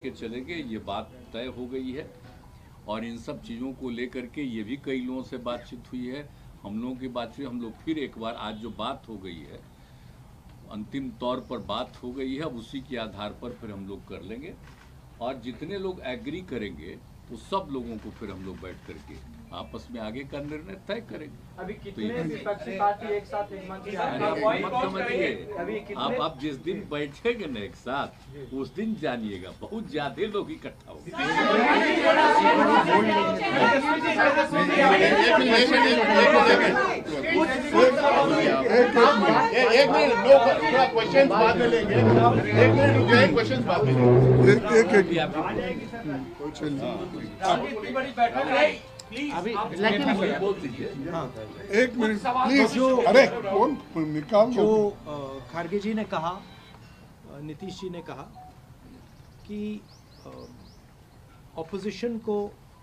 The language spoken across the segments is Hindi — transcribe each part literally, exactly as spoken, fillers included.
के चलेंगे, ये बात तय हो गई है। और इन सब चीज़ों को लेकर के ये भी कई लोगों से बातचीत हुई है, हम लोगों की बातचीत, हम लोग फिर एक बार आज जो बात हो गई है अंतिम तौर पर बात हो गई है, अब उसी के आधार पर फिर हम लोग कर लेंगे। और जितने लोग एग्री करेंगे तो सब लोगों को फिर हम लोग बैठ करके आपस में आगे का निर्णय तय करेंगे। अभी कितने विपक्षी पार्टी एक साथ एक मंच पे मत समझिए, आप आप जिस दिन बैठेंगे ना एक साथ उस दिन जानिएगा बहुत ज्यादा लोग इकट्ठा हो। एक मिनट, नो क्वेश्चन बाद में लेंगे, एक मिनट रुक जाए, क्वेश्चन बाद में लेंगे। एक एक अभी बोल दीजिए। एक मिनट प्लीज। जो अरे कौन निकाल जो खारगे जी ने कहा, नीतीश जी ने कहा कि ऑपोजिशन को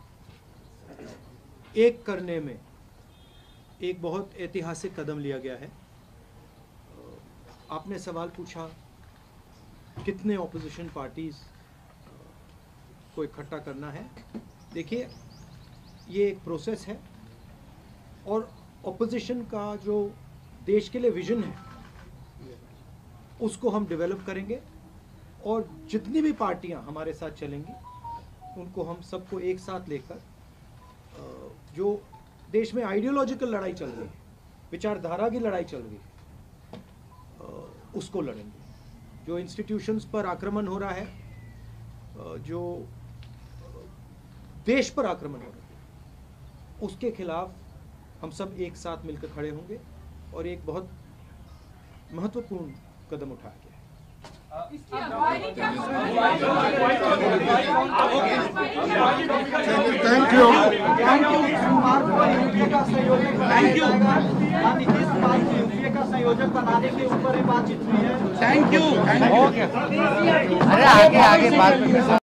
एक करने में एक बहुत ऐतिहासिक कदम लिया गया है। आपने सवाल पूछा कितने ऑपोजिशन पार्टीज को इकट्ठा करना है। देखिए, ये एक प्रोसेस है और ऑपोजिशन का जो देश के लिए विजन है उसको हम डेवलप करेंगे और जितनी भी पार्टियां हमारे साथ चलेंगी उनको हम सबको एक साथ लेकर जो देश में आइडियोलॉजिकल लड़ाई चल रही है, विचारधारा की लड़ाई चल रही है, उसको लड़ेंगे। जो इंस्टीट्यूशंस पर आक्रमण हो रहा है, जो देश पर आक्रमण हो रहा है, उसके खिलाफ हम सब एक साथ मिलकर खड़े होंगे और एक बहुत महत्वपूर्ण कदम उठाया गया है। Thank you. का संयोजक बनाने के ऊपर बातचीत हुई है। Thank you. अरे आगे आगे बात